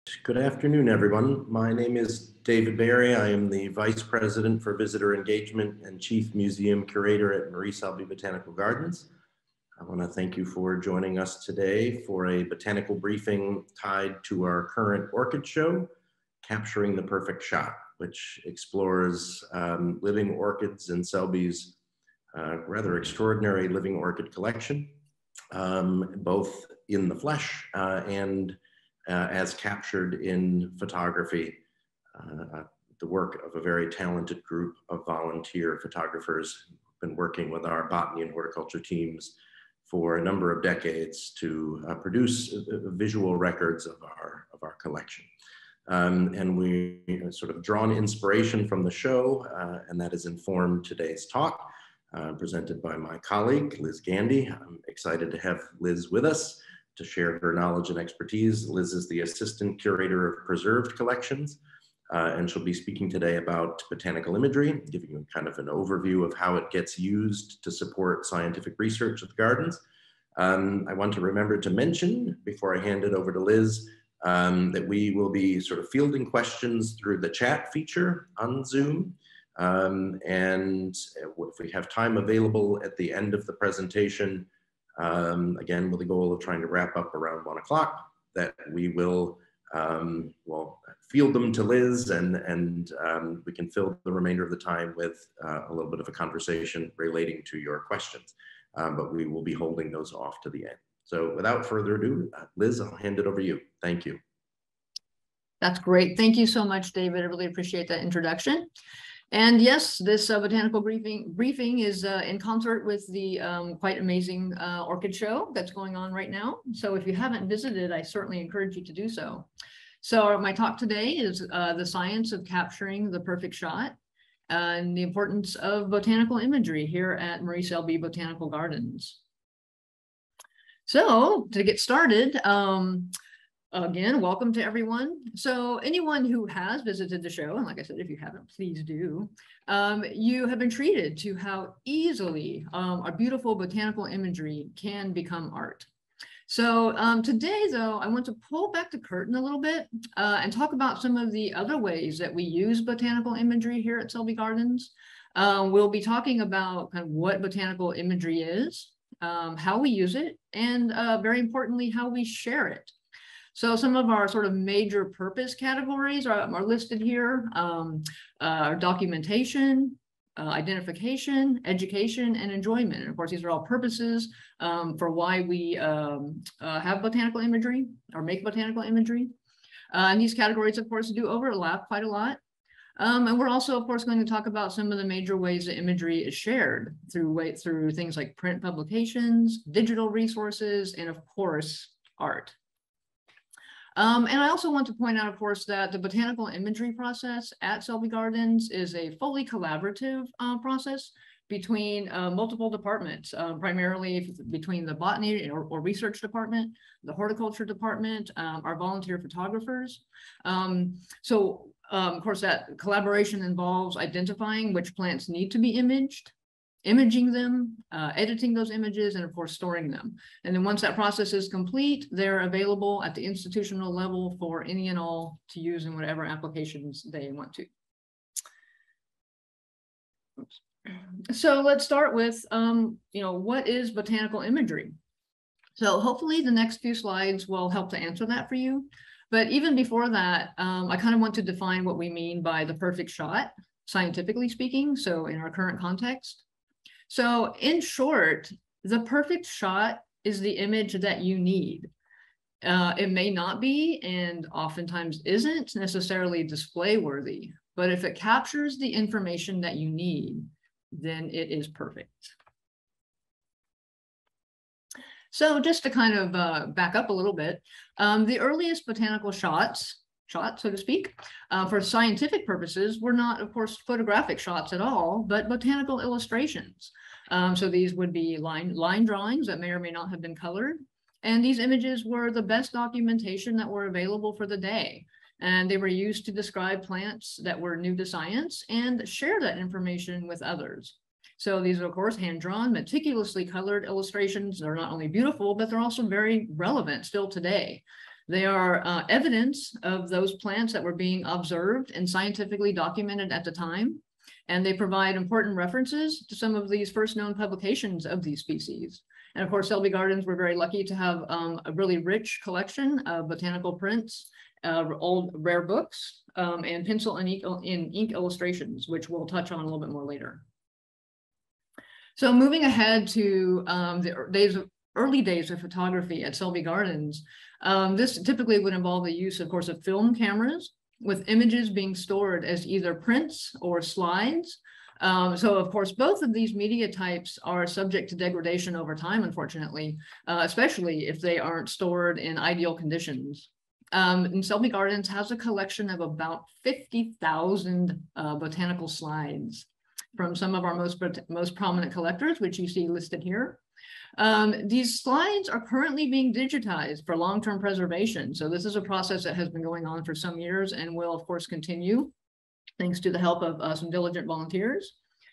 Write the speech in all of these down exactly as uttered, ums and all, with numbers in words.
Good afternoon, everyone. My name is David Barry. I am the Vice President for Visitor Engagement and Chief Museum Curator at Marie Selby Botanical Gardens. I want to thank you for joining us today for a botanical briefing tied to our current Orchid Show, Capturing the Perfect Shot, which explores um, living orchids in Selby's uh, rather extraordinary living orchid collection, um, both in the flesh uh, and Uh, as captured in photography, uh, the work of a very talented group of volunteer photographers who've been working with our botany and horticulture teams for a number of decades to uh, produce uh, visual records of our, of our collection. Um, and we sort of drawn inspiration from the show, uh, and that has informed today's talk, uh, presented by my colleague, Liz Gandy. I'm excited to have Liz with us to share her knowledge and expertise. Liz is the Assistant Curator of Preserved Collections, uh, and she'll be speaking today about botanical imagery, giving you kind of an overview of how it gets used to support scientific research at the gardens. Um, I want to remember to mention, before I hand it over to Liz, um, that we will be sort of fielding questions through the chat feature on Zoom. Um, and if we have time available at the end of the presentation, Um, again, with the goal of trying to wrap up around one o'clock, that we will um, well, field them to Liz, and, and um, we can fill the remainder of the time with uh, a little bit of a conversation relating to your questions. Um, but we will be holding those off to the end. So without further ado, uh, Liz, I'll hand it over to you. Thank you. That's great. Thank you so much, David. I really appreciate that introduction. And yes, this uh, botanical briefing briefing is uh, in concert with the um, quite amazing uh, Orchid Show that's going on right now. So if you haven't visited, I certainly encourage you to do so. So my talk today is uh, the science of capturing the perfect shot and the importance of botanical imagery here at Marie Selby Botanical Gardens. So to get started, um, again, welcome to everyone. So anyone who has visited the show, and like I said, if you haven't, please do, um, you have been treated to how easily um, our beautiful botanical imagery can become art. So um, today, though, I want to pull back the curtain a little bit uh, and talk about some of the other ways that we use botanical imagery here at Selby Gardens. Um, we'll be talking about kind of what botanical imagery is, um, how we use it, and uh, very importantly, how we share it. So some of our sort of major purpose categories are, are listed here, um, uh, documentation, uh, identification, education, and enjoyment. And of course, these are all purposes um, for why we um, uh, have botanical imagery or make botanical imagery. Uh, and these categories, of course, do overlap quite a lot. Um, and we're also, of course, going to talk about some of the major ways that imagery is shared through, through things like print publications, digital resources, and of course, art. Um, and I also want to point out, of course, that the botanical imagery process at Selby Gardens is a fully collaborative uh, process between uh, multiple departments, uh, primarily between the botany or, or research department, the horticulture department, um, our volunteer photographers. Um, so, um, of course, that collaboration involves identifying which plants need to be imaged, imaging them, uh, editing those images, and of course, storing them. And then once that process is complete, they're available at the institutional level for any and all to use in whatever applications they want to. Oops. So let's start with, um, you know, what is botanical imagery? So hopefully the next few slides will help to answer that for you. But even before that, um, I kind of want to define what we mean by the perfect shot, scientifically speaking, so in our current context. So in short, the perfect shot is the image that you need. Uh, it may not be, and oftentimes isn't necessarily display worthy, but if it captures the information that you need, then it is perfect. So just to kind of uh, back up a little bit, um, the earliest botanical shots, shot, so to speak, uh, for scientific purposes were not, of course, photographic shots at all, but botanical illustrations. Um, so these would be line, line drawings that may or may not have been colored. And these images were the best documentation that were available for the day. And they were used to describe plants that were new to science and share that information with others. So these are, of course, hand-drawn, meticulously colored illustrations. They're not only beautiful, but they're also very relevant still today. They are uh, evidence of those plants that were being observed and scientifically documented at the time. And they provide important references to some of these first known publications of these species. And of course, Selby Gardens, we're very lucky to have um, a really rich collection of botanical prints, uh, old rare books, um, and pencil and ink, in ink illustrations, which we'll touch on a little bit more later. So moving ahead to um, the days of, early days of photography at Selby Gardens, um, this typically would involve the use, of course, of film cameras, with images being stored as either prints or slides. Um, so of course, both of these media types are subject to degradation over time, unfortunately, uh, especially if they aren't stored in ideal conditions. Um, and Selby Gardens has a collection of about fifty thousand uh, botanical slides from some of our most, most prominent collectors, which you see listed here. Um, these slides are currently being digitized for long-term preservation. So this is a process that has been going on for some years and will, of course, continue thanks to the help of uh, some diligent volunteers.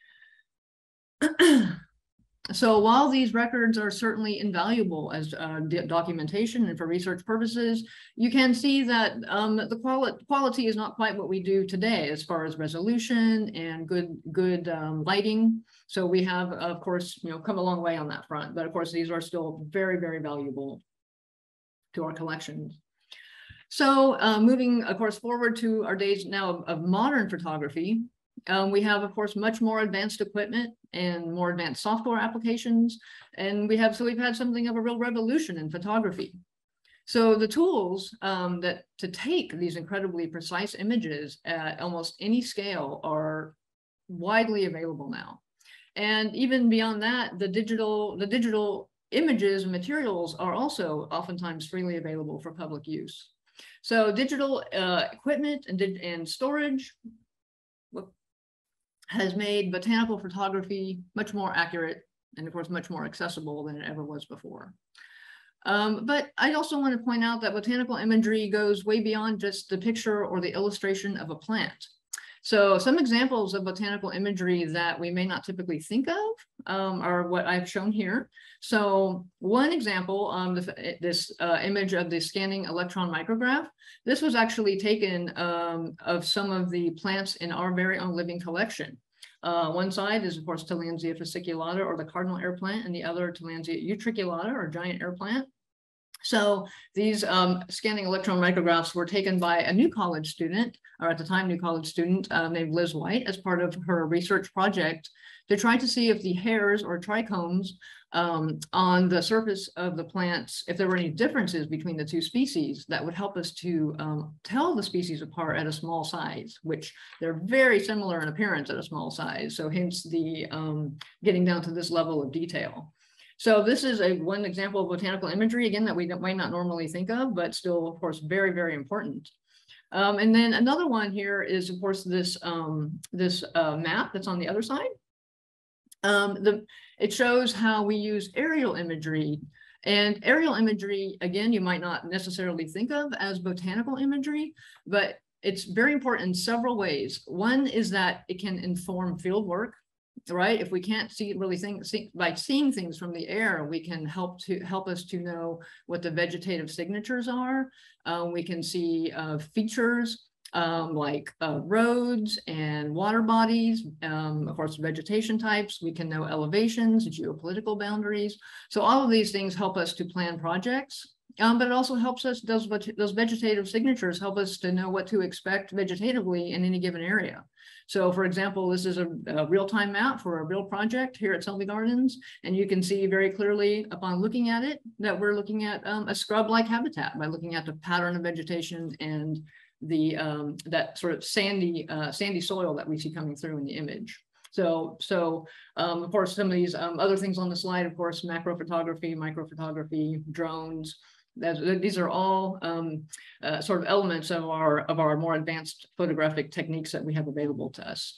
So while these records are certainly invaluable as uh, documentation and for research purposes, you can see that um, the quali quality is not quite what we do today as far as resolution and good, good um, lighting. So we have, of course, you know, come a long way on that front. But of course, these are still very, very valuable to our collections. So uh, moving, of course, forward to our days now of, of modern photography, um, we have, of course, much more advanced equipment and more advanced software applications. And we have, so we've had something of a real revolution in photography. So the tools um, that to take these incredibly precise images at almost any scale are widely available now. And even beyond that, the digital, the digital images and materials are also oftentimes freely available for public use. So digital uh, equipment and, and storage has made botanical photography much more accurate and, of course, much more accessible than it ever was before. Um, but I also want to point out that botanical imagery goes way beyond just the picture or the illustration of a plant. So some examples of botanical imagery that we may not typically think of um, are what I've shown here. So one example, um, the, this uh, image of the scanning electron micrograph, this was actually taken um, of some of the plants in our very own living collection. Uh, one side is, of course, Tillandsia fasciculata, or the cardinal air plant, and the other Tillandsia utriculata, or giant air plant. So these um, scanning electron micrographs were taken by a new college student, or at the time new college student uh, named Liz White, as part of her research project to try to see if the hairs or trichomes um, on the surface of the plants, if there were any differences between the two species that would help us to um, tell the species apart at a small size, which they're very similar in appearance at a small size. So hence the um, getting down to this level of detail. So this is a one example of botanical imagery, again, that we might not normally think of, but still, of course, very, very important. Um, and then another one here is, of course, this, um, this uh, map that's on the other side. Um, the, it shows how we use aerial imagery. And aerial imagery, again, you might not necessarily think of as botanical imagery, but it's very important in several ways. One is that it can inform field work. Right, if we can't see really think see, by seeing things from the air, we can help to help us to know what the vegetative signatures are. Uh, we can see uh, features um, like uh, roads and water bodies, um, of course, vegetation types. We can know elevations, geopolitical boundaries. So all of these things help us to plan projects. Um, but it also helps us, those, those vegetative signatures help us to know what to expect vegetatively in any given area. So for example, this is a, a real-time map for a real project here at Selby Gardens. And you can see very clearly upon looking at it that we're looking at um, a scrub-like habitat by looking at the pattern of vegetation and the um, that sort of sandy, uh, sandy soil that we see coming through in the image. So, so um, of course, some of these um, other things on the slide, of course, macro photography, micro photography, drones. That's, these are all um, uh, sort of elements of our of our more advanced photographic techniques that we have available to us.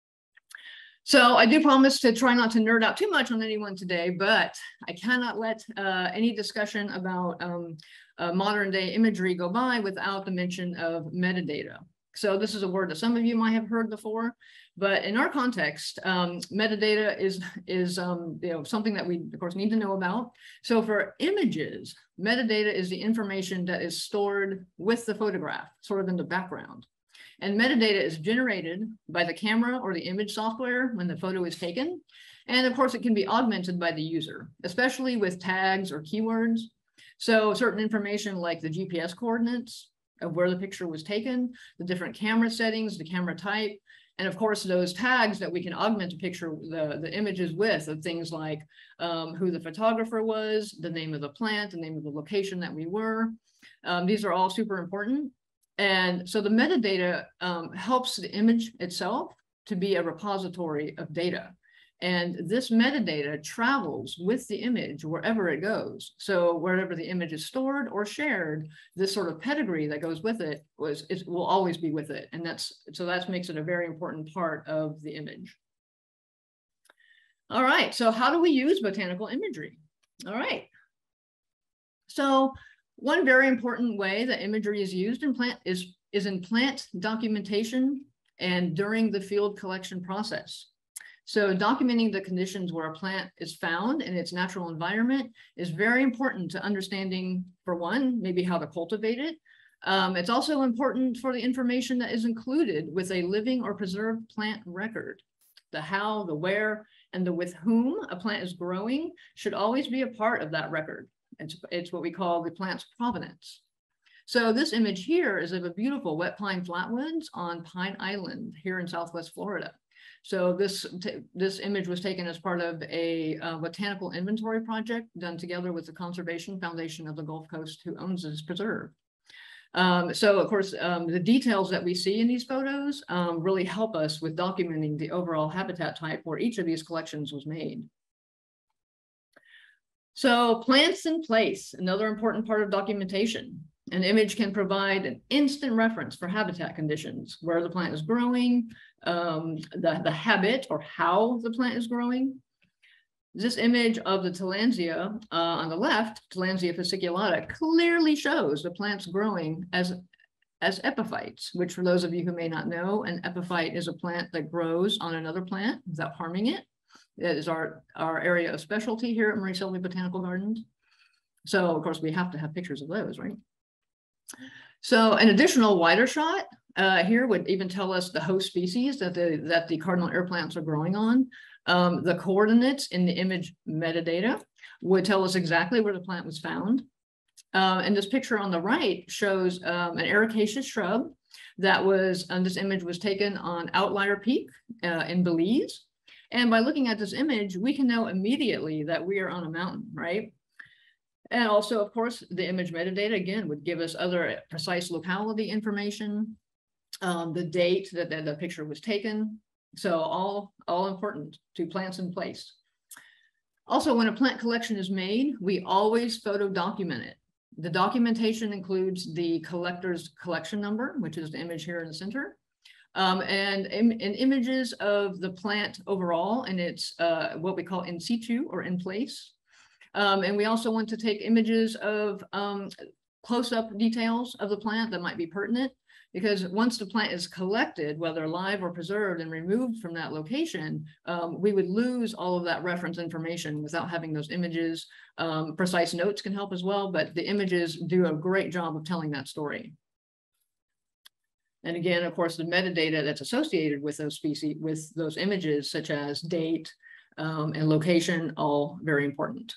So I do promise to try not to nerd out too much on anyone today, but I cannot let uh, any discussion about um, uh, modern day imagery go by without the mention of metadata. So this is a word that some of you might have heard before, but in our context, um, metadata is, is um, you know, something that we, of course, need to know about. So for images, metadata is the information that is stored with the photograph, sort of in the background. And metadata is generated by the camera or the image software when the photo is taken. And of course, it can be augmented by the user, especially with tags or keywords. So certain information like the G P S coordinates of where the picture was taken, the different camera settings, the camera type, and of course, those tags that we can augment the picture, the, the images with, of things like um, who the photographer was, the name of the plant, the name of the location that we were. Um, these are all super important. And so the metadata um, helps the image itself to be a repository of data. And this metadata travels with the image wherever it goes. So wherever the image is stored or shared, this sort of pedigree that goes with it was it will always be with it. And that's so that makes it a very important part of the image. All right, so how do we use botanical imagery? All right. So one very important way that imagery is used in plant is, is in plant documentation and during the field collection process. So documenting the conditions where a plant is found in its natural environment is very important to understanding, for one, maybe how to cultivate it. Um, it's also important for the information that is included with a living or preserved plant record. The how, the where, and the with whom a plant is growing should always be a part of that record. It's, it's what we call the plant's provenance. So this image here is of a beautiful wet pine flatwoods on Pine Island here in Southwest Florida. So this, this image was taken as part of a uh, botanical inventory project done together with the Conservation Foundation of the Gulf Coast, who owns this preserve. Um, so of course, um, the details that we see in these photos um, really help us with documenting the overall habitat type where each of these collections was made. So plants in place, another important part of documentation. An image can provide an instant reference for habitat conditions, where the plant is growing, um, the, the habit or how the plant is growing. This image of the Tillandsia uh, on the left, Tillandsia fasciculata, clearly shows the plants growing as, as epiphytes, which for those of you who may not know, an epiphyte is a plant that grows on another plant without harming it. That is our, our area of specialty here at Marie Selby Botanical Gardens. So of course we have to have pictures of those, right? So an additional wider shot uh, here would even tell us the host species that the, that the cardinal air plants are growing on. Um, the coordinates in the image metadata would tell us exactly where the plant was found. Uh, and this picture on the right shows um, an ericaceous shrub that was, and this image was taken on Outlier Peak uh, in Belize. And by looking at this image, we can know immediately that we are on a mountain, right? And also, of course, the image metadata, again, would give us other precise locality information, um, the date that the, the picture was taken. So all, all important to plants in place. Also, when a plant collection is made, we always photo document it. The documentation includes the collector's collection number, which is the image here in the center, um, and, and images of the plant overall, and it's uh, what we call in situ or in place. Um, and we also want to take images of um, close-up details of the plant that might be pertinent, because once the plant is collected, whether live or preserved and removed from that location, um, we would lose all of that reference information without having those images. Um, precise notes can help as well, but the images do a great job of telling that story. And again, of course, the metadata that's associated with those species, with those images, such as date um, and location, all very important.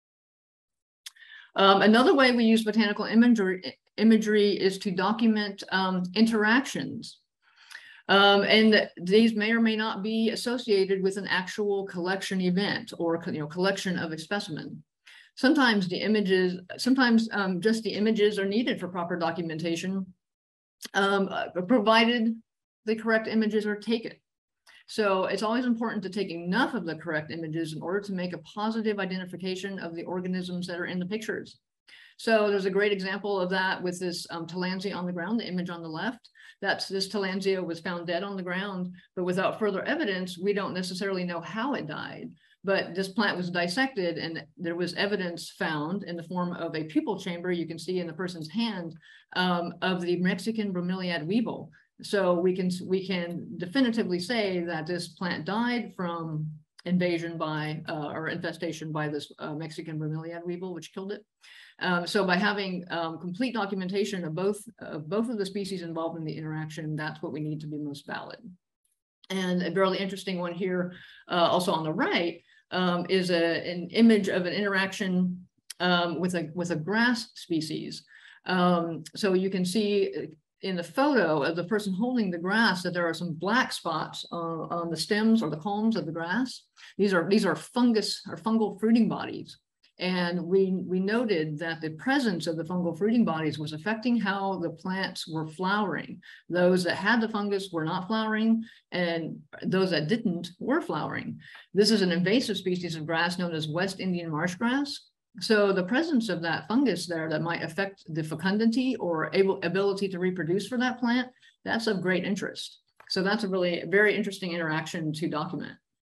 Um, another way we use botanical imagery, imagery is to document um, interactions. Um, and these may or may not be associated with an actual collection event or you know, collection of a specimen. Sometimes the images, sometimes um, just the images are needed for proper documentation, um, provided the correct images are taken. So it's always important to take enough of the correct images in order to make a positive identification of the organisms that are in the pictures. So there's a great example of that with this um, Tillandsia on the ground, the image on the left. That's this Tillandsia was found dead on the ground, but without further evidence, we don't necessarily know how it died. But this plant was dissected and there was evidence found in the form of a pupal chamber, you can see in the person's hand, um, of the Mexican bromeliad weevil. So we can, we can definitively say that this plant died from invasion by, uh, or infestation by this uh, Mexican bromeliad weevil, which killed it. Um, so by having um, complete documentation of both, uh, both of the species involved in the interaction, that's what we need to be most valid. And a really interesting one here, uh, also on the right, um, is a, an image of an interaction um, with a with a grass species. Um, so you can see in the photo of the person holding the grass that there are some black spots uh, on the stems or the culms of the grass. These are these are fungus or fungal fruiting bodies. And we, we noted that the presence of the fungal fruiting bodies was affecting how the plants were flowering. Those that had the fungus were not flowering, and those that didn't were flowering. This is an invasive species of grass known as West Indian marsh grass. So the presence of that fungus there that might affect the fecundity or able, ability to reproduce for that plant, that's of great interest. So that's a really very interesting interaction to document.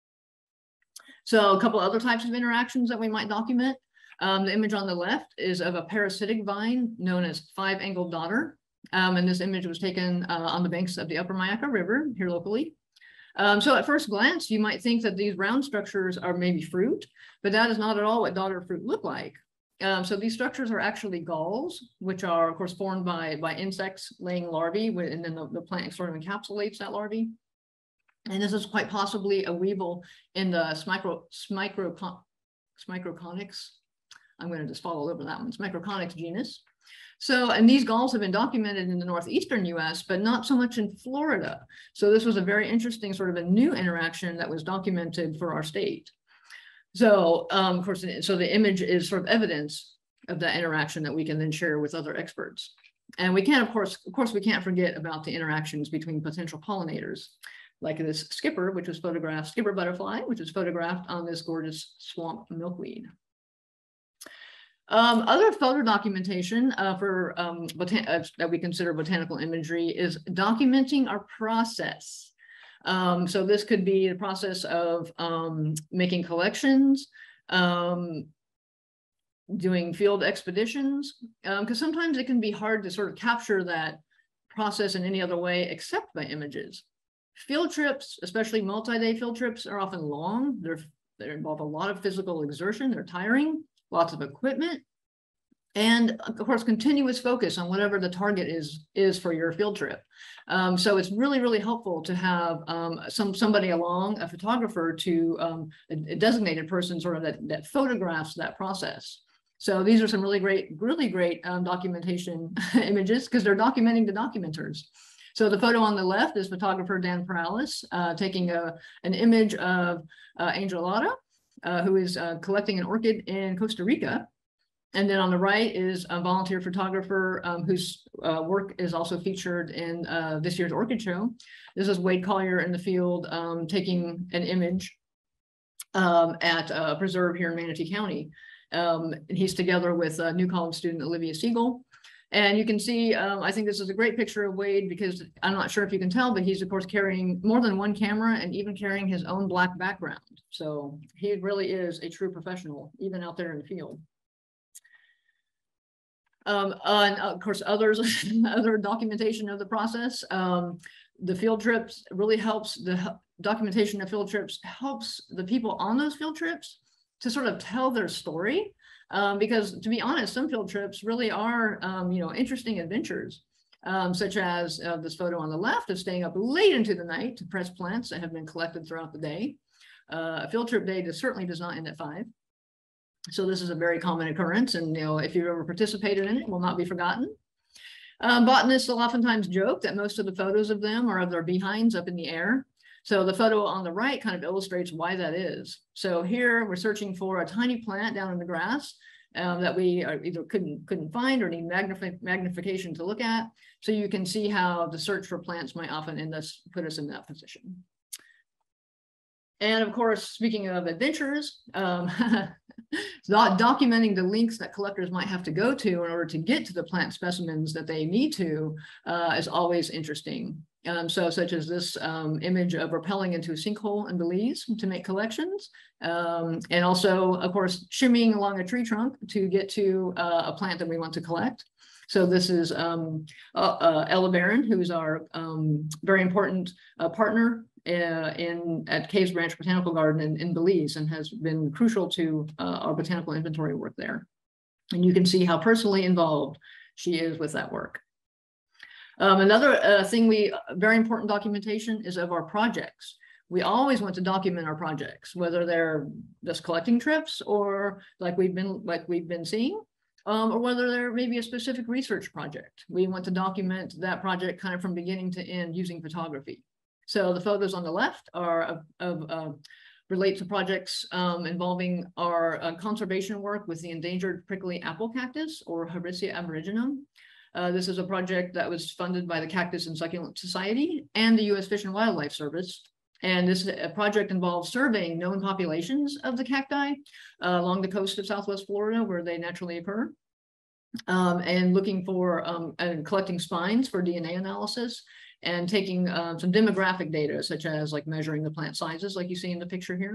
So a couple other types of interactions that we might document. Um, the image on the left is of a parasitic vine known as five-angled dodder. Um, and this image was taken uh, on the banks of the Upper Myakka River here locally. Um, so at first glance, you might think that these round structures are maybe fruit, but that is not at all what dodder fruit look like. Um, so these structures are actually galls, which are of course formed by, by insects laying larvae, and then the, the plant sort of encapsulates that larvae. And this is quite possibly a weevil in the smicro, smicro, smicroconics. I'm going to just follow over that one, smicroconics genus. So, and these galls have been documented in the northeastern U S, but not so much in Florida. So this was a very interesting sort of a new interaction that was documented for our state. So, um, of course, so the image is sort of evidence of that interaction that we can then share with other experts. And we can't, of course, of course, we can't forget about the interactions between potential pollinators, like this skipper, which was photographed, skipper butterfly, which was photographed on this gorgeous swamp milkweed. Um, other photo documentation uh, for um, uh, that we consider botanical imagery is documenting our process. Um, so this could be the process of um, making collections, um, doing field expeditions, because um, sometimes it can be hard to sort of capture that process in any other way except by images. Field trips, especially multi-day field trips, are often long. They're, they involve a lot of physical exertion. They're tiring, lots of equipment, and of course, continuous focus on whatever the target is, is for your field trip. Um, so it's really, really helpful to have um, some somebody along, a photographer, to um, a, a designated person sort of that, that photographs that process. So these are some really great, really great um, documentation images because they're documenting the documenters. So the photo on the left is photographer Dan Perales uh, taking a, an image of uh, Angelata, uh, who is uh, collecting an orchid in Costa Rica. And then on the right is a volunteer photographer um, whose uh, work is also featured in uh, this year's Orchid Show. This is Wade Collier in the field um, taking an image um, at a preserve here in Manatee County. Um, and he's together with a New College student, Olivia Siegel. And you can see, um, I think this is a great picture of Wade because I'm not sure if you can tell, but he's of course carrying more than one camera and even carrying his own black background. So he really is a true professional, even out there in the field. Um, and of course, others, other documentation of the process. Um, the field trips really helps, the documentation of field trips helps the people on those field trips to sort of tell their story. Um, because to be honest, some field trips really are, um, you know, interesting adventures, um, such as uh, this photo on the left of staying up late into the night to press plants that have been collected throughout the day. Uh, a field trip day does, certainly does not end at five. So this is a very common occurrence, and you know, if you've ever participated in it, it will not be forgotten. Um, botanists will oftentimes joke that most of the photos of them are of their behinds up in the air. So the photo on the right kind of illustrates why that is. So here we're searching for a tiny plant down in the grass um, that we either couldn't couldn't find or need magnif magnification to look at. So you can see how the search for plants might often end us put us in that position. And of course, speaking of adventures, um, documenting the links that collectors might have to go to in order to get to the plant specimens that they need to uh, is always interesting. Um, so such as this um, image of rappelling into a sinkhole in Belize to make collections. Um, and also, of course, shimmying along a tree trunk to get to uh, a plant that we want to collect. So this is um, uh, uh, Ella Barron, who's our um, very important uh, partner uh, in at Caves Branch Botanical Garden in, in Belize, and has been crucial to uh, our botanical inventory work there. And you can see how personally involved she is with that work. Um, another uh, thing we, very important documentation is of our projects. We always want to document our projects, whether they're just collecting trips or like we've been like we've been seeing, um, or whether they're maybe a specific research project. We want to document that project kind of from beginning to end using photography. So the photos on the left are of, of uh, relate to projects um, involving our uh, conservation work with the endangered prickly apple cactus, or Harrisia aboriginum. Uh, this is a project that was funded by the Cactus and Succulent Society and the U S Fish and Wildlife Service. And this uh, project involves surveying known populations of the cacti uh, along the coast of Southwest Florida, where they naturally occur, um, and looking for um, and collecting spines for D N A analysis, and taking uh, some demographic data, such as like measuring the plant sizes, like you see in the picture here.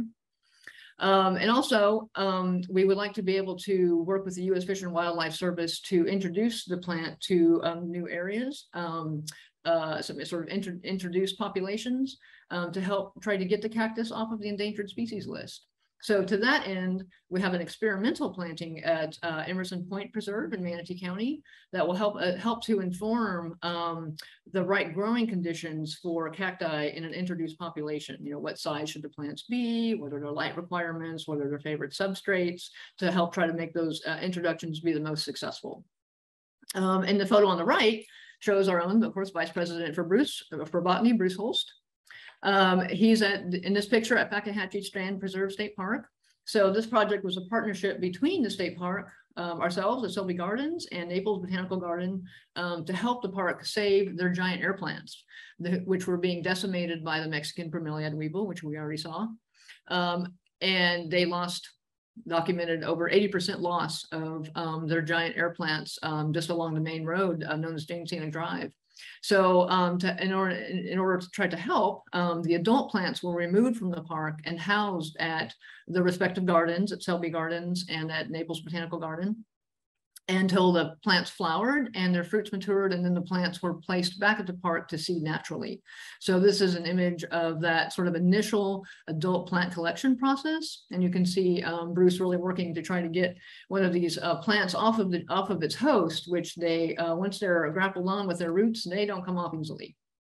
Um, and also, um, we would like to be able to work with the U S Fish and Wildlife Service to introduce the plant to um, new areas, um, uh, some sort of intro introduce populations um, to help try to get the cactus off of the endangered species list. So to that end, we have an experimental planting at uh, Emerson Point Preserve in Manatee County that will help uh, help to inform um, the right growing conditions for cacti in an introduced population. You know, what size should the plants be, what are their light requirements, what are their favorite substrates, to help try to make those uh, introductions be the most successful. Um, and the photo on the right shows our own, of course, Vice President for Bruce for Botany, Bruce Holst. Um, he's at, in this picture at Fakahatchee Strand Preserve State Park. So this project was a partnership between the state park, um, ourselves at Selby Gardens, and Naples Botanical Garden um, to help the park save their giant air plants, the, which were being decimated by the Mexican bromeliad weevil, which we already saw. Um, and they lost, documented over eighty percent loss of um, their giant air plants um, just along the main road uh, known as James Scenic Drive. So um, to, in, order, in, in order to try to help, um, the adult plants were removed from the park and housed at the respective gardens, at Selby Gardens and at Naples Botanical Garden, until the plants flowered and their fruits matured, and then the plants were placed back at the park to seed naturally. So this is an image of that sort of initial adult plant collection process. And you can see um, Bruce really working to try to get one of these uh, plants off of the off of its host, which they, uh, once they're grappled on with their roots, they don't come off easily.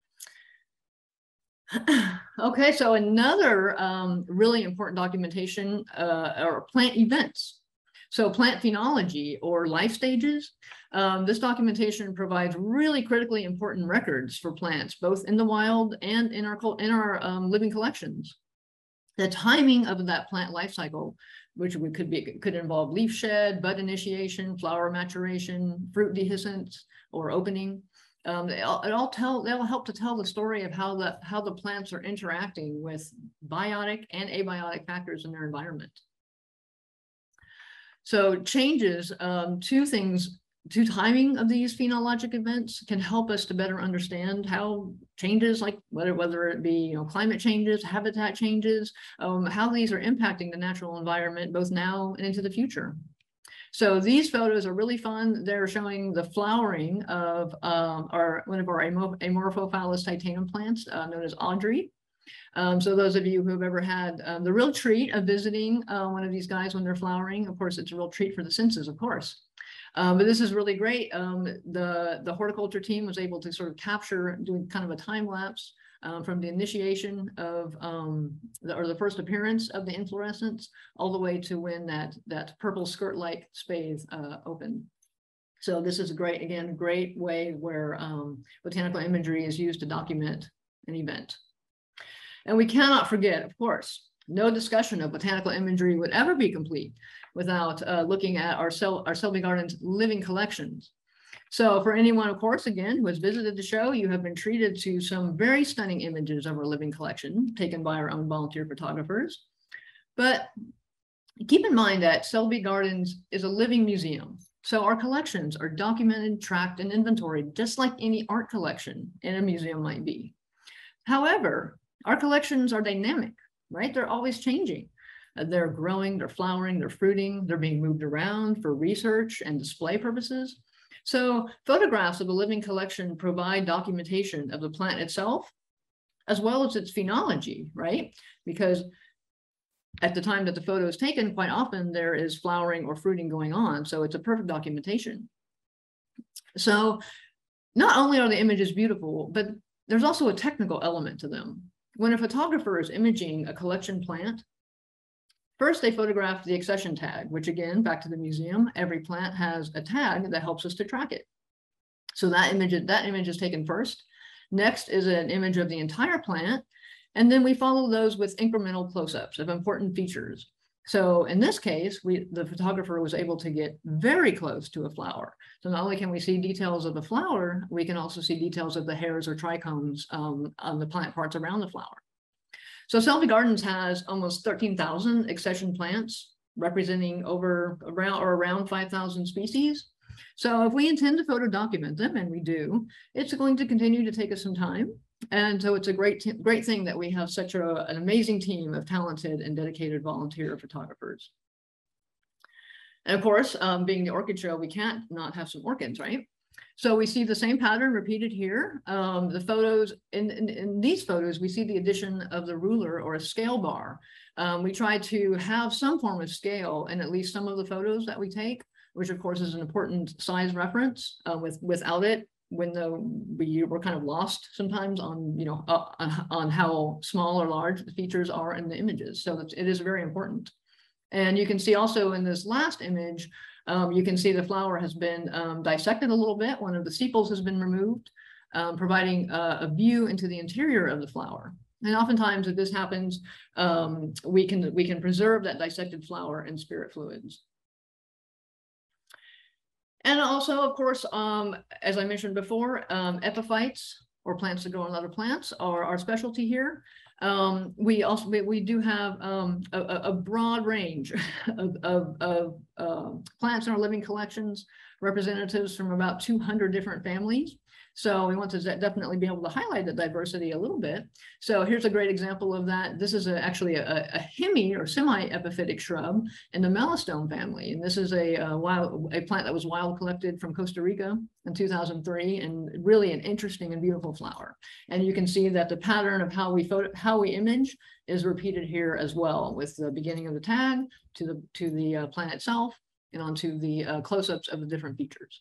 Okay, so another um, really important documentation uh, are plant events. So plant phenology, or life stages. Um, this documentation provides really critically important records for plants, both in the wild and in our, in our um, living collections. The timing of that plant life cycle, which would, could be could involve leaf shed, bud initiation, flower maturation, fruit dehiscence, or opening. Um, it all, it all tell they'll help to tell the story of how the how the plants are interacting with biotic and abiotic factors in their environment. So changes um, to things, to timing of these phenologic events can help us to better understand how changes, like whether, whether it be you know, climate changes, habitat changes, um, how these are impacting the natural environment, both now and into the future. So these photos are really fun. They're showing the flowering of um, our, one of our Amorphophallus titanum plants, uh, known as Audrey. Um, so those of you who have ever had um, the real treat of visiting uh, one of these guys when they're flowering, of course, it's a real treat for the senses, of course. Um, but this is really great. Um, the, the horticulture team was able to sort of capture, doing kind of a time lapse um, from the initiation of, um, the, or the first appearance of the inflorescence, all the way to when that, that purple skirt-like spathe uh, opened. So this is a great, again, a great way where um, botanical imagery is used to document an event. And we cannot forget, of course, no discussion of botanical imagery would ever be complete without uh, looking at our, Sel our Selby Gardens living collections. So for anyone, of course, again, who has visited the show, you have been treated to some very stunning images of our living collection taken by our own volunteer photographers. But keep in mind that Selby Gardens is a living museum. So our collections are documented, tracked, and inventoried just like any art collection in a museum might be. However, our collections are dynamic, right? They're always changing. Uh, they're growing, they're flowering, they're fruiting, they're being moved around for research and display purposes. So photographs of the living collection provide documentation of the plant itself, as well as its phenology, right? Because at the time that the photo is taken, quite often there is flowering or fruiting going on. So it's a perfect documentation. So not only are the images beautiful, but there's also a technical element to them. When a photographer is imaging a collection plant, first they photograph the accession tag, which again, back to the museum, every plant has a tag that helps us to track it. So that image, that image is taken first. Next is an image of the entire plant. And then we follow those with incremental close-ups of important features. So in this case, we, the photographer was able to get very close to a flower. So not only can we see details of the flower, we can also see details of the hairs or trichomes um, on the plant parts around the flower. So Selby Gardens has almost thirteen thousand accession plants, representing over around or around five thousand species. So if we intend to photo document them, and we do, it's going to continue to take us some time. And so it's a great, great thing that we have such a, an amazing team of talented and dedicated volunteer photographers. And of course, um, being the Orchid Show, we can't not have some orchids, right? So we see the same pattern repeated here. Um, the photos, in, in, in these photos, we see the addition of the ruler or a scale bar. Um, we try to have some form of scale in at least some of the photos that we take, which of course is an important size reference. Uh, with, without it, when the, we were kind of lost sometimes on, you know, uh, on, on how small or large the features are in the images. So it is very important. And you can see also in this last image, um, you can see the flower has been um, dissected a little bit. One of the sepals has been removed, um, providing a, a view into the interior of the flower. And oftentimes if this happens, um, we can, we can preserve that dissected flower in spirit fluids. And also, of course, um, as I mentioned before, um, epiphytes, or plants that grow on other plants, are our specialty here. Um, we also we, we do have um, a, a broad range of, of, of uh, plants in our living collections, representatives from about two hundred different families. So we want to definitely be able to highlight the diversity a little bit. So here's a great example of that. This is a, actually a, a hemi or semi-epiphytic shrub in the melastone family. And this is a, a, wild, a plant that was wild collected from Costa Rica in two thousand three, and really an interesting and beautiful flower. And you can see that the pattern of how we photo, how we image is repeated here as well, with the beginning of the tag to the, to the uh, plant itself and onto the uh, close-ups of the different features.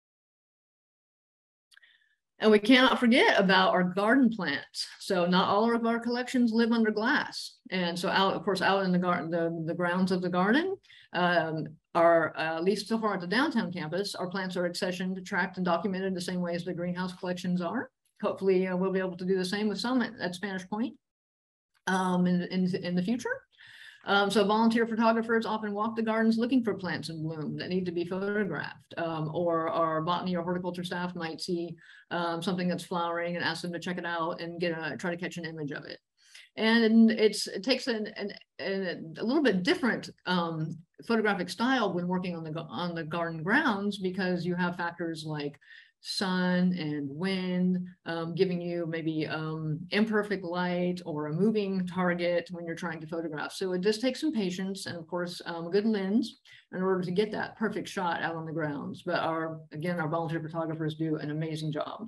And we cannot forget about our garden plants. So not all of our collections live under glass. And so out, of course, out in the garden, the, the grounds of the garden, um, are, uh, at least so far at the downtown campus, our plants are accessioned, tracked, and documented the same way as the greenhouse collections are. Hopefully uh, we'll be able to do the same with some at, at Spanish Point um, in, in, in the future. Um, so volunteer photographers often walk the gardens looking for plants in bloom that need to be photographed, um, or our botany or horticulture staff might see um, something that's flowering and ask them to check it out and get a, try to catch an image of it. And it's, it takes an, an, an, a little bit different um, photographic style when working on the, on the garden grounds, because you have factors like sun and wind, um, giving you maybe um, imperfect light or a moving target when you're trying to photograph. So it does take some patience and of course um, a good lens in order to get that perfect shot out on the grounds. But our, again, our volunteer photographers do an amazing job.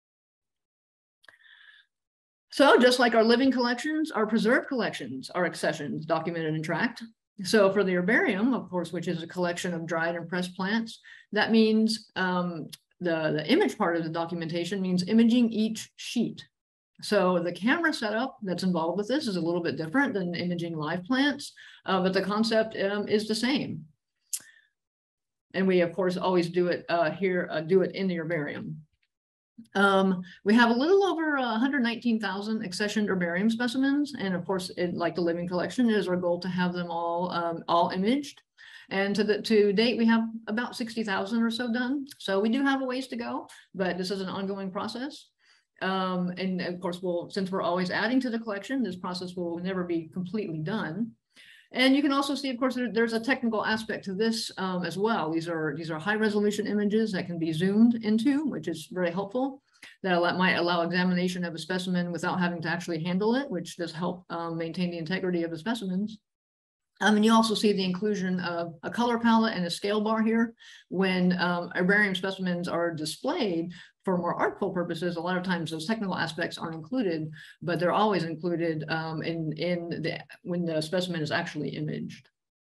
So just like our living collections, our preserved collections are accessions, documented and tracked. So for the herbarium, of course, which is a collection of dried and pressed plants, that means um, The, the image part of the documentation means imaging each sheet. So the camera setup that's involved with this is a little bit different than imaging live plants, uh, but the concept um, is the same. And we, of course, always do it uh, here, uh, do it in the herbarium. Um, we have a little over uh, one hundred nineteen thousand accessioned herbarium specimens. And of course, it, like the living collection, it is our goal to have them all, um, all imaged. And to, the, to date, we have about sixty thousand or so done. So we do have a ways to go, but this is an ongoing process. Um, and of course, we'll, since we're always adding to the collection, this process will never be completely done. And you can also see, of course, there, there's a technical aspect to this um, as well. These are, these are high resolution images that can be zoomed into, which is very helpful. That allow, might allow examination of a specimen without having to actually handle it, which does help um, maintain the integrity of the specimens. Um, and you also see the inclusion of a color palette and a scale bar here. When um, herbarium specimens are displayed for more artful purposes, a lot of times those technical aspects aren't included, but they're always included um, in, in the, when the specimen is actually imaged.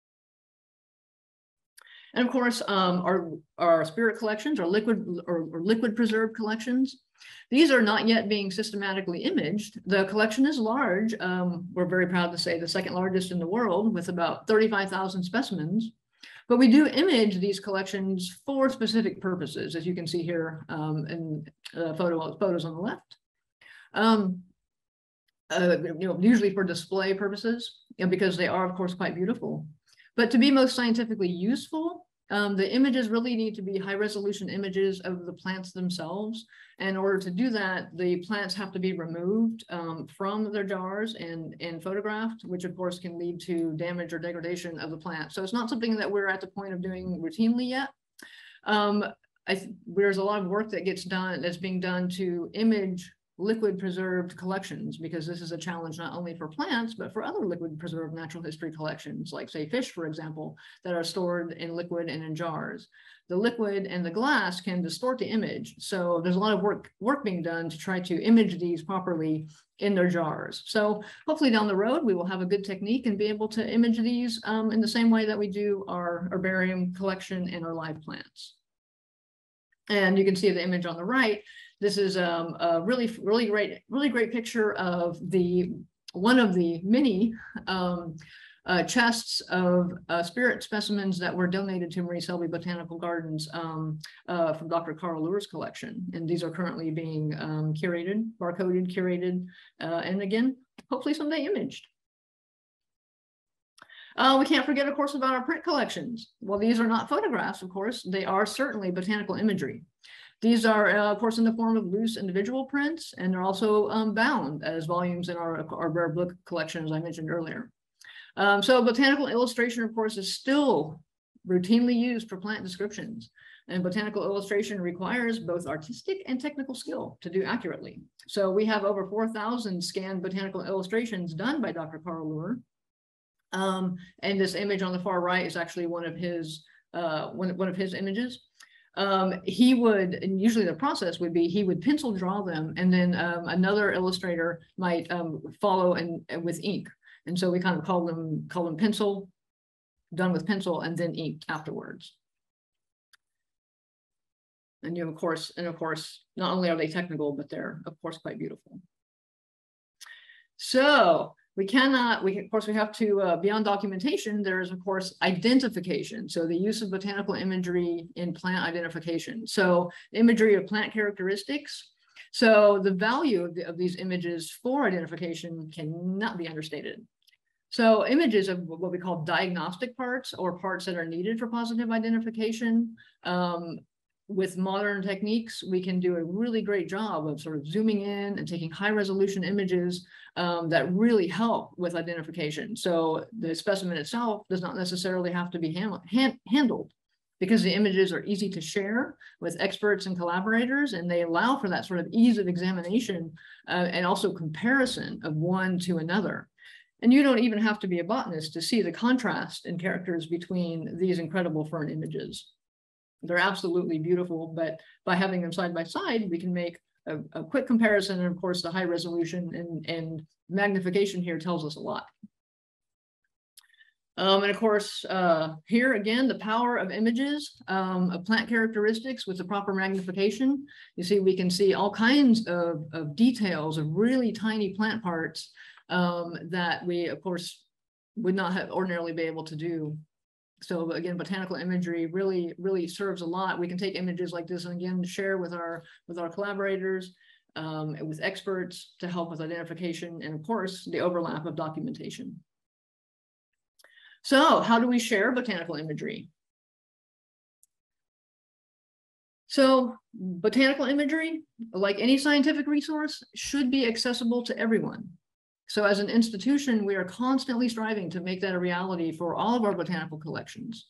And of course, um, our, our spirit collections, our liquid or, or liquid preserved collections, these are not yet being systematically imaged. The collection is large. Um, we're very proud to say the second largest in the world with about thirty-five thousand specimens. But we do image these collections for specific purposes, as you can see here um, in uh, photo, photos on the left. Um, uh, you know, usually for display purposes, you know, because they are, of course, quite beautiful. But to be most scientifically useful, um, the images really need to be high resolution images of the plants themselves. And in order to do that, the plants have to be removed um, from their jars and, and photographed, which of course can lead to damage or degradation of the plant. So it's not something that we're at the point of doing routinely yet. Um, I there's a lot of work that gets done, that's being done to image liquid preserved collections, because this is a challenge not only for plants, but for other liquid preserved natural history collections, like say fish, for example, that are stored in liquid and in jars. The liquid and the glass can distort the image. So there's a lot of work, work being done to try to image these properly in their jars. So hopefully down the road, we will have a good technique and be able to image these um, in the same way that we do our herbarium collection and our live plants. And you can see the image on the right. This is um, a really, really great, really great picture of the one of the many um, uh, chests of uh, spirit specimens that were donated to Marie Selby Botanical Gardens um, uh, from Doctor Carl Luer's collection. And these are currently being um, curated, barcoded, curated, uh, and again, hopefully someday imaged. Uh, we can't forget, of course, about our print collections. Well, these are not photographs, of course. They are certainly botanical imagery. These are, uh, of course, in the form of loose individual prints, and they're also um, bound as volumes in our, our rare book collection, as I mentioned earlier. Um, so botanical illustration, of course, is still routinely used for plant descriptions. And botanical illustration requires both artistic and technical skill to do accurately. So we have over four thousand scanned botanical illustrations done by Doctor Carl Luer. Um, and this image on the far right is actually one of his, uh, one, one of his images. Um, he would, and usually the process would be, he would pencil draw them, and then um, another illustrator might um, follow and, and with ink. And so we kind of call them, call them pencil, done with pencil, and then inked afterwards. And you, of course, and of course, not only are they technical, but they're, of course, quite beautiful. So we cannot, we, of course, we have to, uh, beyond documentation, there is, of course, identification. So the use of botanical imagery in plant identification. So imagery of plant characteristics. So the value of, the, of these images for identification cannot be understated. So images of what we call diagnostic parts, or parts that are needed for positive identification. Um, With modern techniques, we can do a really great job of sort of zooming in and taking high resolution images um, that really help with identification. So the specimen itself does not necessarily have to be hand, hand, handled, because the images are easy to share with experts and collaborators, and they allow for that sort of ease of examination uh, and also comparison of one to another. And you don't even have to be a botanist to see the contrast in characters between these incredible fern images. They're absolutely beautiful, but by having them side by side, we can make a, a quick comparison. And of course, the high resolution and, and magnification here tells us a lot. Um, and of course, uh, here again, the power of images um, of plant characteristics with the proper magnification. You see, we can see all kinds of, of details of really tiny plant parts um, that we, of course, would not have ordinarily be able to do. So again, botanical imagery really, really serves a lot. We can take images like this and again, share with our, with our collaborators, um, and with experts to help with identification, and of course, the overlap of documentation. So how do we share botanical imagery? So botanical imagery, like any scientific resource, should be accessible to everyone. So as an institution, we are constantly striving to make that a reality for all of our botanical collections.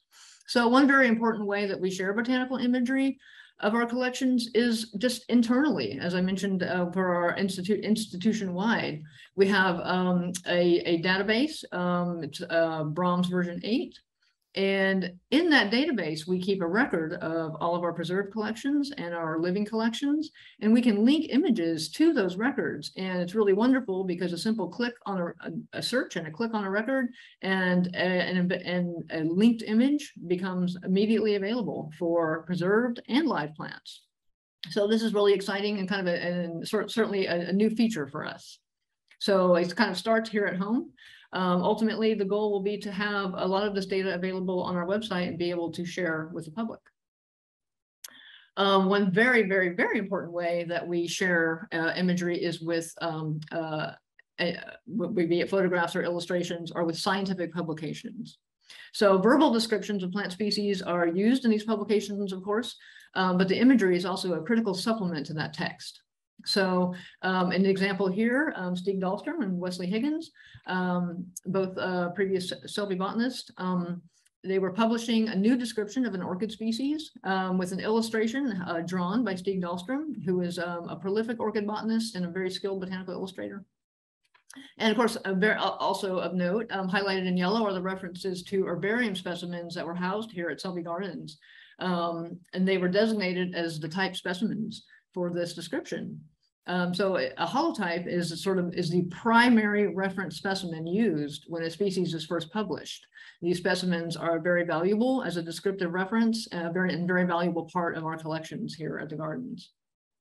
So one very important way that we share botanical imagery of our collections is just internally. As I mentioned, uh, for our institute institution-wide, we have um, a, a database. Um, it's uh, Brahms version eight. And in that database, we keep a record of all of our preserved collections and our living collections, and we can link images to those records. And it's really wonderful because a simple click on a, a search and a click on a record and a, and, a, and a linked image becomes immediately available for preserved and live plants. So this is really exciting and kind of a, and sort, certainly a, a new feature for us. So it kind of starts here at home. Um, ultimately, the goal will be to have a lot of this data available on our website and be able to share with the public. Um, one very, very, very important way that we share uh, imagery is with, um, uh, a, be it photographs or illustrations, or with scientific publications. So verbal descriptions of plant species are used in these publications, of course, um, but the imagery is also a critical supplement to that text. So um, an example here, um, Stieg Dahlstrom and Wesley Higgins, um, both uh, previous Selby botanists, um, they were publishing a new description of an orchid species um, with an illustration uh, drawn by Stieg Dahlstrom, who is um, a prolific orchid botanist and a very skilled botanical illustrator. And of course, a very, also of note, um, highlighted in yellow are the references to herbarium specimens that were housed here at Selby Gardens. Um, and they were designated as the type specimens for this description. Um, so a holotype is a sort of is the primary reference specimen used when a species is first published. These specimens are very valuable as a descriptive reference, and a very, and very valuable part of our collections here at the Gardens.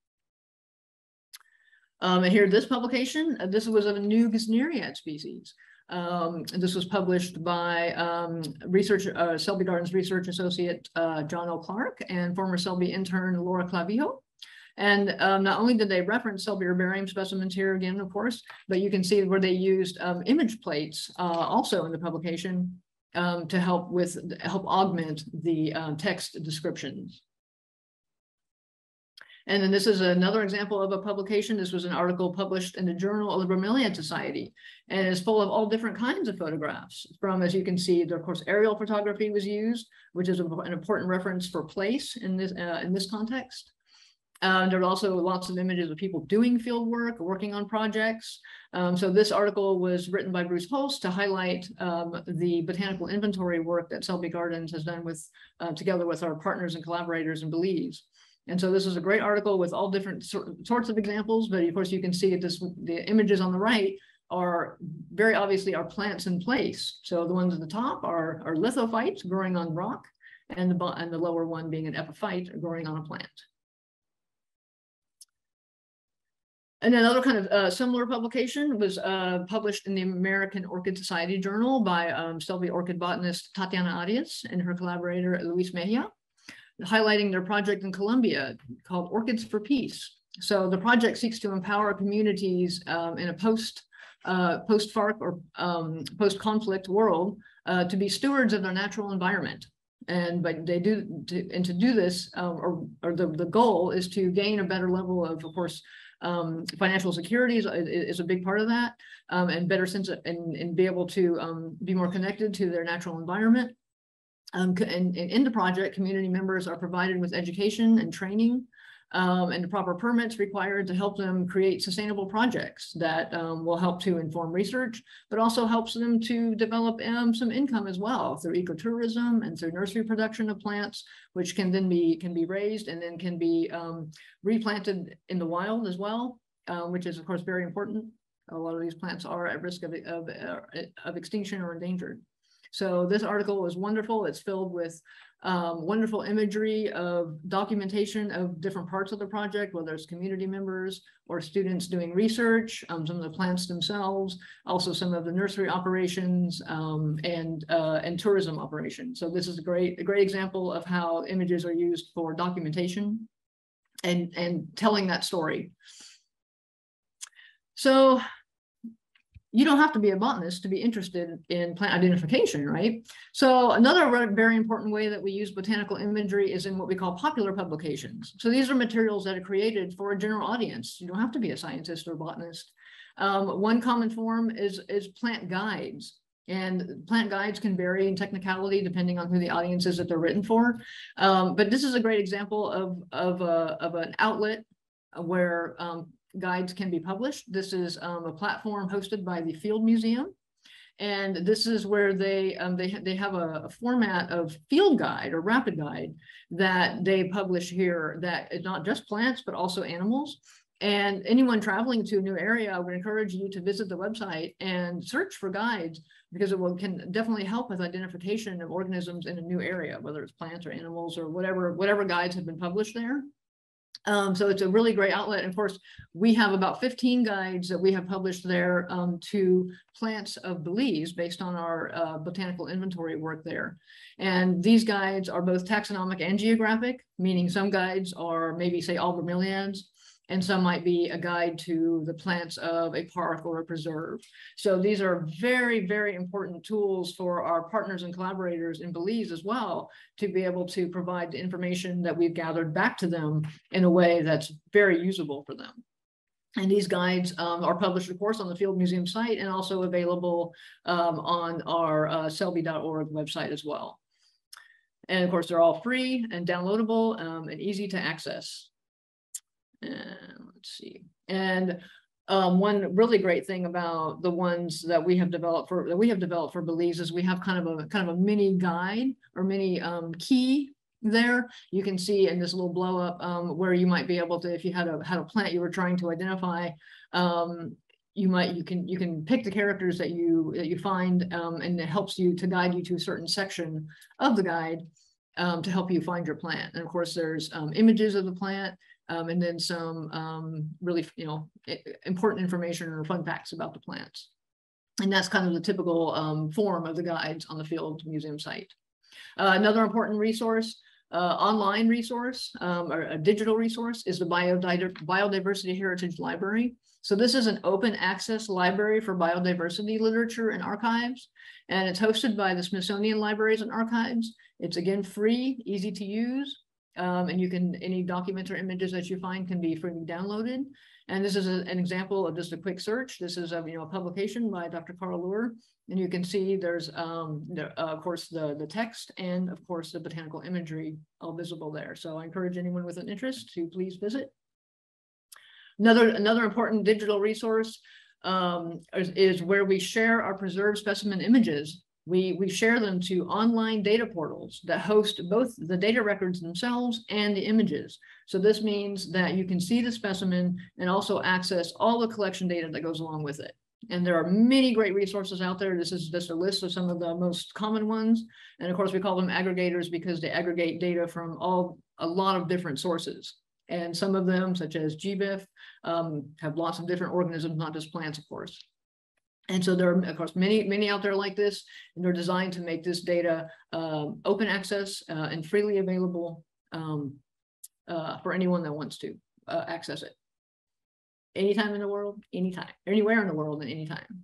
Um, and here, this publication, uh, this was of a new Gesneriad species. Um, and this was published by um, research, uh, Selby Gardens research associate uh, John O. Clark and former Selby intern Laura Clavijo. And um, not only did they reference Selby herbarium specimens here again, of course, but you can see where they used um, image plates uh, also in the publication um, to help with help augment the uh, text descriptions. And then this is another example of a publication. This was an article published in the Journal of the Bromeliad Society, and it's full of all different kinds of photographs. From, as you can see, of course, aerial photography was used, which is an important reference for place in this uh, in this context. Uh, there are also lots of images of people doing field work, working on projects. Um, so this article was written by Bruce Holst to highlight um, the botanical inventory work that Selby Gardens has done with, uh, together with our partners and collaborators in Belize. And so this is a great article with all different sor sorts of examples, but of course you can see this, the images on the right are very obviously are plants in place. So the ones at the top are, are lithophytes growing on rock, and the, and the lower one being an epiphyte growing on a plant. And another kind of uh, similar publication was uh, published in the American Orchid Society Journal by um, Selby orchid botanist Tatiana Arias and her collaborator Luis Mejia, highlighting their project in Colombia called Orchids for Peace. So the project seeks to empower communities um, in a post, uh, post-FARC or um, post-conflict world uh, to be stewards of their natural environment. And but they do, to, and to do this, um, or, or the, the goal is to gain a better level of, of course, Um, financial security is, is a big part of that, um, and better sense of, and, and be able to um, be more connected to their natural environment. Um, and, and in the project, community members are provided with education and training um, and the proper permits required to help them create sustainable projects that um, will help to inform research, but also helps them to develop um, some income as well through ecotourism and through nursery production of plants, which can then be can be raised and then can be um, replanted in the wild as well, uh, which is of course very important. A lot of these plants are at risk of, of, of extinction or endangered. So this article is wonderful. It's filled with um, wonderful imagery of documentation of different parts of the project, whether it's community members or students doing research, um, some of the plants themselves, also some of the nursery operations um, and, uh, and tourism operations. So this is a great, a great example of how images are used for documentation and, and telling that story. So you don't have to be a botanist to be interested in plant identification, right? So another very important way that we use botanical imagery is in what we call popular publications. So these are materials that are created for a general audience. You don't have to be a scientist or botanist. Um, one common form is, is plant guides. And plant guides can vary in technicality depending on who the audience is that they're written for. Um, but this is a great example of, of, a, of an outlet where um, guides can be published. This is um, a platform hosted by the Field Museum. And this is where they, um, they, they have a, a format of field guide or rapid guide that they publish here that is not just plants, but also animals. And anyone traveling to a new area, I would encourage you to visit the website and search for guides, because it will can definitely help with identification of organisms in a new area, whether it's plants or animals or whatever, whatever guides have been published there. Um, so it's a really great outlet. And of course, we have about fifteen guides that we have published there um, to plants of Belize based on our uh, botanical inventory work there. And these guides are both taxonomic and geographic, meaning some guides are maybe say all bromeliads, and some might be a guide to the plants of a park or a preserve. So these are very, very important tools for our partners and collaborators in Belize as well, to be able to provide the information that we've gathered back to them in a way that's very usable for them. And these guides um, are published, of course, on the Field Museum site and also available um, on our uh, selby dot org website as well. And of course, they're all free and downloadable um, and easy to access. And let's see. And um, one really great thing about the ones that we have developed for that we have developed for Belize is we have kind of a kind of a mini guide or mini um, key there. You can see in this little blow up um, where you might be able to, if you had a had a plant you were trying to identify, um, you might you can you can pick the characters that you that you find, um, and it helps you to guide you to a certain section of the guide um, to help you find your plant. And of course, there's um, images of the plant. Um, and then some um, really, you know, important information or fun facts about the plants. And that's kind of the typical um, form of the guides on the Field Museum site. Uh, another important resource, uh, online resource, um, or a digital resource, is the Biodiversity Heritage Library. So this is an open access library for biodiversity literature and archives, and it's hosted by the Smithsonian Libraries and Archives. It's again free, easy to use. Um, and you can, any documents or images that you find can be freely downloaded. And this is a, an example of just a quick search. This is a, you know, a publication by Doctor Carl Luer. And you can see there's, um, the, uh, of course, the, the text and, of course, the botanical imagery all visible there. So I encourage anyone with an interest to please visit. Another, another important digital resource um, is, is where we share our preserved specimen images. We, we share them to online data portals that host both the data records themselves and the images. So this means that you can see the specimen and also access all the collection data that goes along with it. And there are many great resources out there. This is just a list of some of the most common ones. And of course, we call them aggregators because they aggregate data from all a lot of different sources. And some of them, such as G B I F, um, have lots of different organisms, not just plants, of course. And so there are, of course, many, many out there like this, and they're designed to make this data um, open access uh, and freely available um, uh, for anyone that wants to uh, access it. Anytime in the world, anytime, anywhere in the world, and anytime.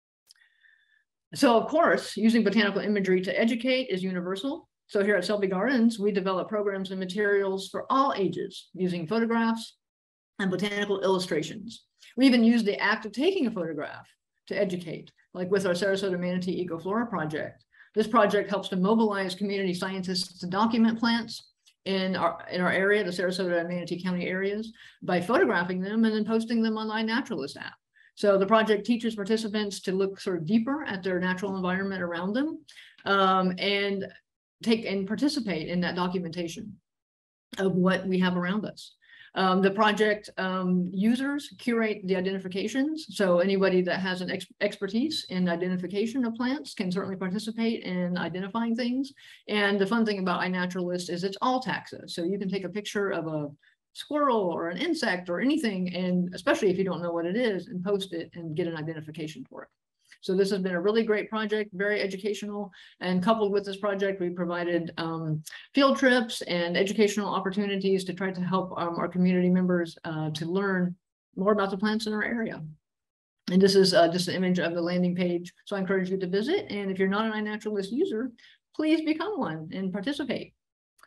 So, of course, using botanical imagery to educate is universal. So here at Selby Gardens, we develop programs and materials for all ages using photographs and botanical illustrations. We even use the act of taking a photograph to educate, like with our Sarasota Manatee Ecoflora project. This project helps to mobilize community scientists to document plants in our, in our area, the Sarasota and Manatee County areas, by photographing them and then posting them on iNaturalist app. So the project teaches participants to look sort of deeper at their natural environment around them um, and take and participate in that documentation of what we have around us. Um, the project um, users curate the identifications. So anybody that has an ex expertise in identification of plants can certainly participate in identifying things. And the fun thing about iNaturalist is it's all taxa. So you can take a picture of a squirrel or an insect or anything, and especially if you don't know what it is, and post it and get an identification for it. So this has been a really great project, very educational, and coupled with this project, we provided um, field trips and educational opportunities to try to help um, our community members uh, to learn more about the plants in our area. And this is uh, just an image of the landing page. So I encourage you to visit. And if you're not an iNaturalist user, please become one and participate.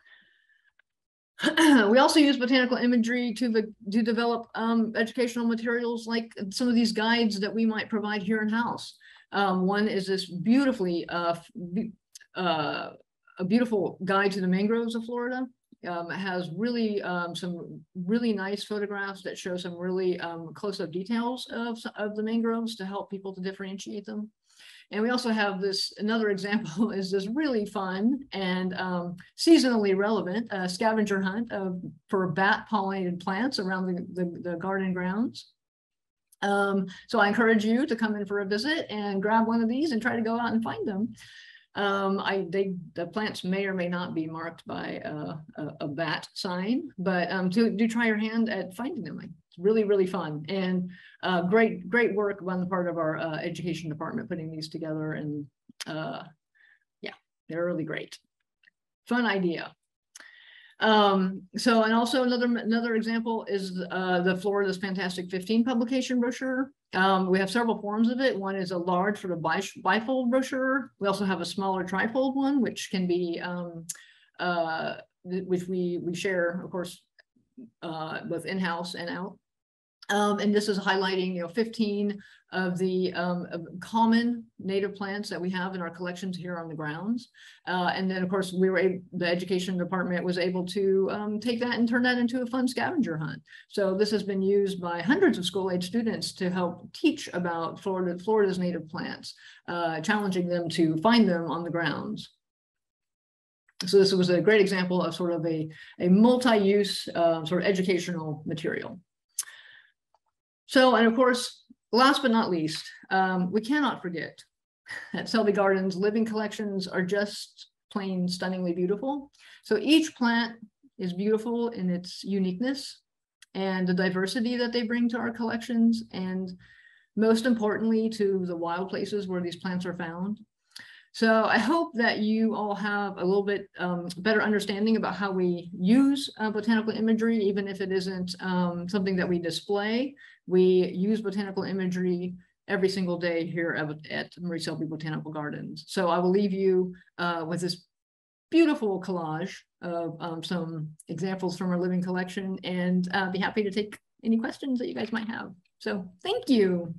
We also use botanical imagery to, to develop um, educational materials like some of these guides that we might provide here in-house. Um, one is this beautifully, uh, uh, a beautiful guide to the mangroves of Florida. Um, it has really um, some really nice photographs that show some really um, close-up details of, of the mangroves to help people to differentiate them. And we also have this, another example is this really fun and um, seasonally relevant uh, scavenger hunt of, for bat pollinated plants around the, the, the garden grounds. Um, so I encourage you to come in for a visit and grab one of these and try to go out and find them. Um, I, they, the plants may or may not be marked by uh, a, a bat sign, but um, to do try your hand at finding them. It's really, really fun and uh, great, great work on the part of our uh, education department putting these together. And uh, yeah, they're really great. Fun idea. Um, so, and also another, another example is uh, the Florida's Fantastic fifteen publication brochure. Um, we have several forms of it. One is a large sort of bifold brochure. We also have a smaller trifold one, which can be, um, uh, which we, we share, of course, uh, both in-house and out. Um, and this is highlighting, you know, fifteen of the um, of common native plants that we have in our collections here on the grounds. Uh, and then, of course, we were able, the education department was able to um, take that and turn that into a fun scavenger hunt. So this has been used by hundreds of school-age students to help teach about Florida, Florida's native plants, uh, challenging them to find them on the grounds. So this was a great example of sort of a, a multi-use uh, sort of educational material. So, and of course, last but not least, um, we cannot forget that Selby Gardens living collections are just plain stunningly beautiful. So each plant is beautiful in its uniqueness and the diversity that they bring to our collections, and most importantly, to the wild places where these plants are found. So I hope that you all have a little bit um, better understanding about how we use uh, botanical imagery, even if it isn't um, something that we display. We use botanical imagery every single day here at, at Marie Selby Botanical Gardens. So I will leave you uh, with this beautiful collage of um, some examples from our living collection, and uh, be happy to take any questions that you guys might have. So thank you.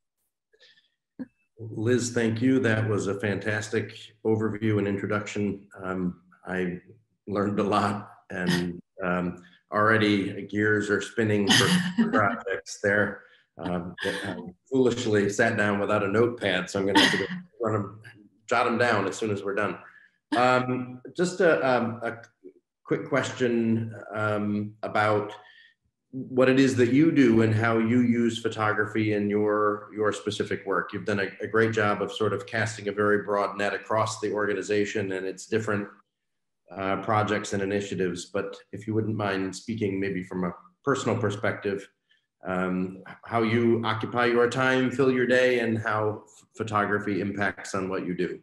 Liz, thank you. That was a fantastic overview and introduction. Um, I learned a lot, and um, already gears are spinning for projects there. Um, I foolishly sat down without a notepad, so I'm going to have to run them, jot them down as soon as we're done. Um, just a, um, a quick question um, about what it is that you do and how you use photography in your your specific work. You've done a, a great job of sort of casting a very broad net across the organization and its different uh, projects and initiatives. But if you wouldn't mind speaking maybe from a personal perspective, um, how you occupy your time, fill your day, and how photography impacts on what you do.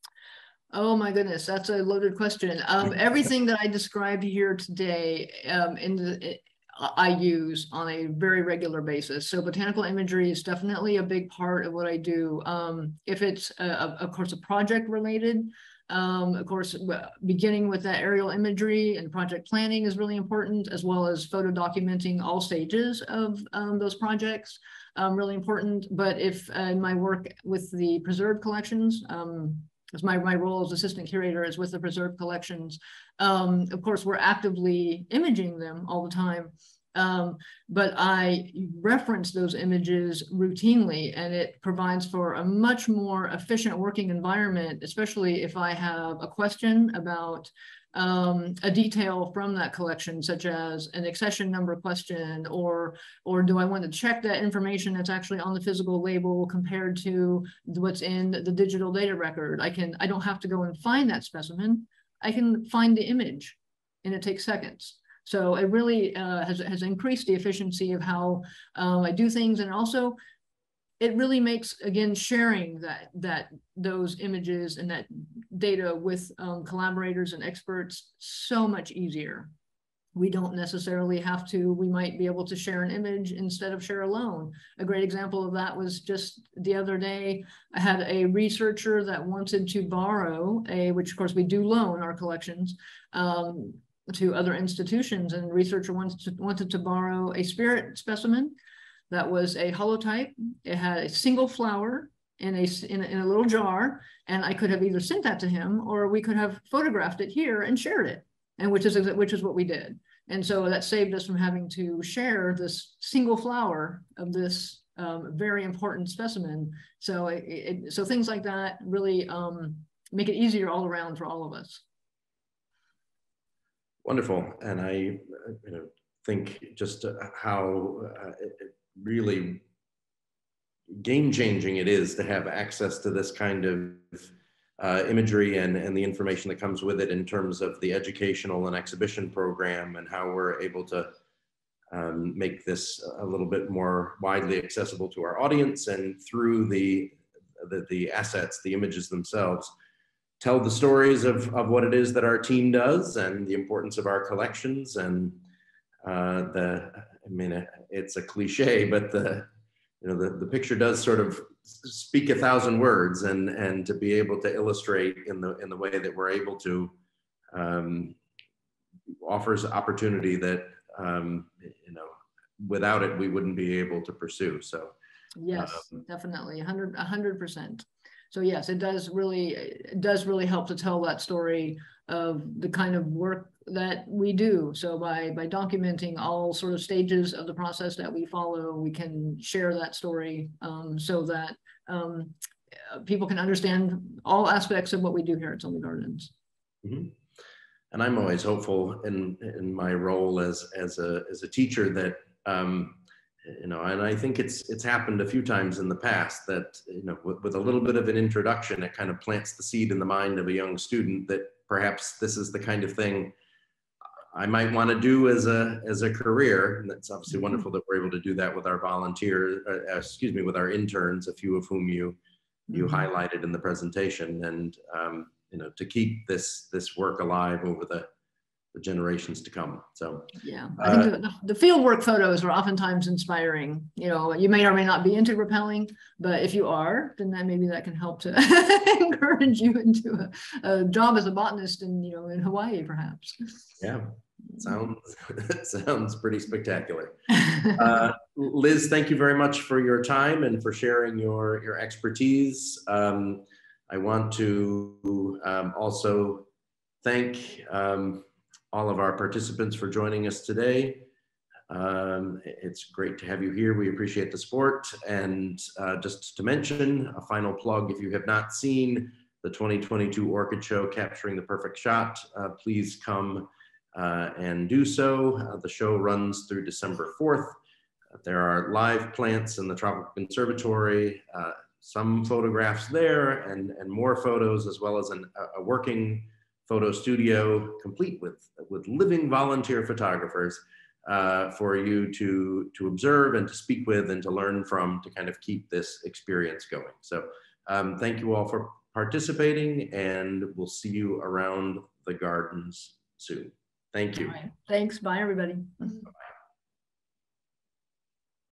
Oh my goodness, that's a loaded question. Um, everything that I described here today um, in the it, I use on a very regular basis. So botanical imagery is definitely a big part of what I do. Um, if it's, uh, of course, a project related, um, of course, beginning with that aerial imagery and project planning is really important, as well as photo documenting all stages of um, those projects, um, really important. But if uh, my work with the preserved collections, um, As my, my role as assistant curator is with the preserved collections. Um, of course, we're actively imaging them all the time, um, but I reference those images routinely, and it provides for a much more efficient working environment, especially if I have a question about um, a detail from that collection, such as an accession number question, or, or do I want to check that information that's actually on the physical label compared to what's in the digital data record. I can, I don't have to go and find that specimen. I can find the image, and it takes seconds. So it really uh, has, has increased the efficiency of how um, I do things. And also it really makes, again, sharing that, that those images and that data with um, collaborators and experts so much easier. We don't necessarily have to, we might be able to share an image instead of share alone. A great example of that was just the other day, I had a researcher that wanted to borrow a, which of course we do loan our collections um, to other institutions, and the researcher wanted to, wanted to borrow a spirit specimen that was a holotype. It had a single flower in a, in a, in a little jar, and I could have either sent that to him or we could have photographed it here and shared it, and which is which is what we did. And so that saved us from having to share this single flower of this um, very important specimen. So it, it, so things like that really um, make it easier all around for all of us. Wonderful. And I you know, think just how uh, it really game-changing it is to have access to this kind of uh, imagery and, and the information that comes with it in terms of the educational and exhibition program, and how we're able to um, make this a little bit more widely accessible to our audience, and through the, the, the assets, the images themselves, tell the stories of, of what it is that our team does and the importance of our collections. And uh, the, I mean, it's a cliche, but the, you know, the, the picture does sort of speak a thousand words, and, and to be able to illustrate in the, in the way that we're able to um, offers opportunity that, um, you know, without it, we wouldn't be able to pursue. So yes, um, definitely, one hundred, one hundred percent. So yes, it does really, it does really help to tell that story of the kind of work that we do. So by, by documenting all sort of stages of the process that we follow, we can share that story um, so that um, people can understand all aspects of what we do here at Selby Gardens. Mm-hmm. And I'm always hopeful in, in my role as, as, a, as a teacher that, um, you know, and I think it's, it's happened a few times in the past that, you know, with, with a little bit of an introduction, it kind of plants the seed in the mind of a young student that perhaps this is the kind of thing I might want to do as a, as a career. And that's obviously wonderful that we're able to do that with our volunteers, uh, excuse me, with our interns, a few of whom you, you mm-hmm. highlighted in the presentation. And, um, you know, to keep this, this work alive over the, the generations to come. So yeah, I think uh, the, the field work photos are oftentimes inspiring. You know, you may or may not be into rappelling, but if you are, then that maybe that can help to encourage you into a, a job as a botanist in, you know, in Hawaii, perhaps. Yeah, sounds sounds pretty spectacular. Uh, Liz, thank you very much for your time and for sharing your your expertise. Um, I want to um, also thank um, all of our participants for joining us today. Um, it's great to have you here. We appreciate the support. And uh, just to mention, a final plug, if you have not seen the twenty twenty-two Orchid Show, Capturing the Perfect Shot, uh, please come uh, and do so. Uh, the show runs through December fourth. Uh, there are live plants in the Tropical Conservatory, uh, some photographs there, and, and more photos, as well as an, a working photo studio complete with, with living volunteer photographers uh, for you to, to observe and to speak with and to learn from, to kind of keep this experience going. So um, thank you all for participating, and we'll see you around the gardens soon. Thank you. All right. Thanks. Bye, everybody. Bye-bye.